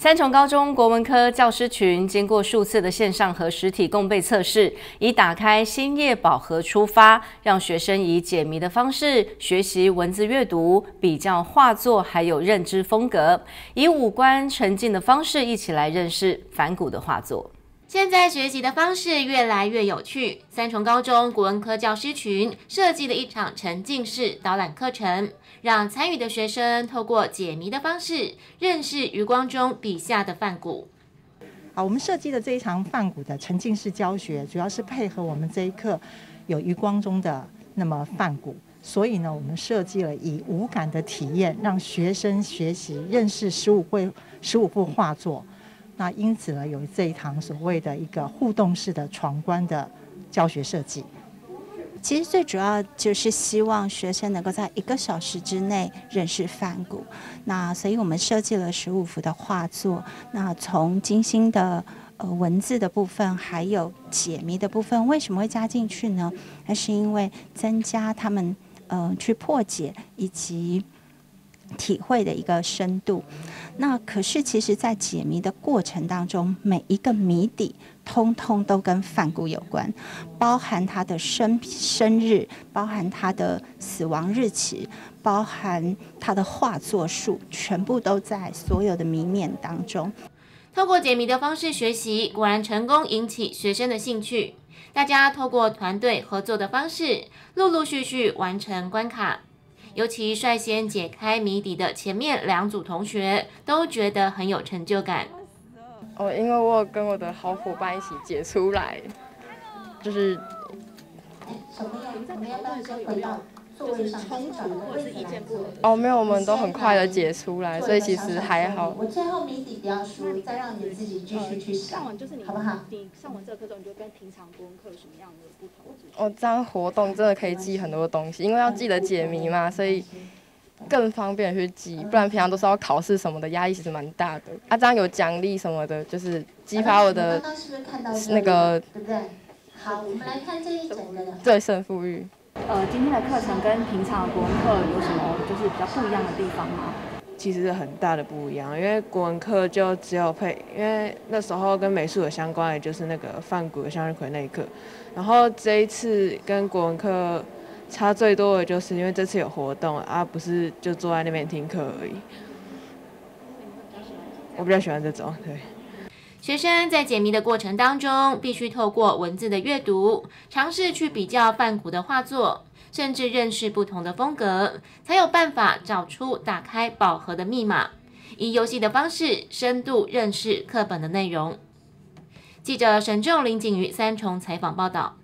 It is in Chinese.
三重高中国文科教师群经过数次的线上和实体共备测试，以打开新页宝盒出发，让学生以解谜的方式学习文字阅读、比较画作，还有认知风格，以五官沉浸的方式一起来认识梵谷的画作。 现在学习的方式越来越有趣。三重高中国文科教师群设计了一场沉浸式导览课程，让参与的学生透过解谜的方式认识余光中笔下的梵谷。 我们设计的这一场梵谷的沉浸式教学，主要是配合我们这一课有余光中的梵谷，所以呢，我们设计了以五感的体验，让学生学习认识15幅画作。那因此呢，有这一堂所谓的一个互动式的闯关的教学设计。 其实最主要就是希望学生能够在1个小时之内认识梵谷。那所以我们设计了15幅的画作。那从精心的文字的部分，还有解谜的部分，为什么会加进去呢？那是因为增加他们去破解以及体会的一个深度。那可是其实在解谜的过程当中，每一个谜底通通都跟梵谷有关，包含他的生日，包含他的死亡日期，包含他的画作数，全部都在所有的谜面当中。 透过解谜的方式学习，果然成功引起学生的兴趣。大家透过团队合作的方式，陆陆续续完成关卡。尤其率先解开谜底的前面2组同學都覺得很有成就感。 因为我有跟我的好伙伴一起解出来，就是就是冲突或者是意见不合。 没有，我们都很快的解出来，所以其实还好。 我最后谜底不要输，再让你自己继续去想，好不好？ 你上完这个课之后，你就跟平常国文课有什么样的不同？ 这样活动真的可以记很多东西，因为要记得解谜嘛，所以更方便去记。不然平常都是要考试什么的，压力其实蛮大的。这样有奖励什么的，就是激发我的那个， 对不对？好，我们来看这一整个的对胜负欲。 今天的课程跟平常的国文课有什么就是比较不一样的地方吗？ 其实很大的不一样，因为国文课就只有因为那时候跟美术有相关的就是那个梵谷的向日葵那一课，然后这一次跟国文课差最多的就是因为这次有活动不是就坐在那边听课而已。我比较喜欢这种，对。 学生在解谜的过程当中，必须透过文字的阅读，尝试去比较梵谷的画作，甚至认识不同的风格，才有办法找出打开宝盒的密码，以游戏的方式深度认识课本的内容。记者沈仲林景瑜三重采访报道。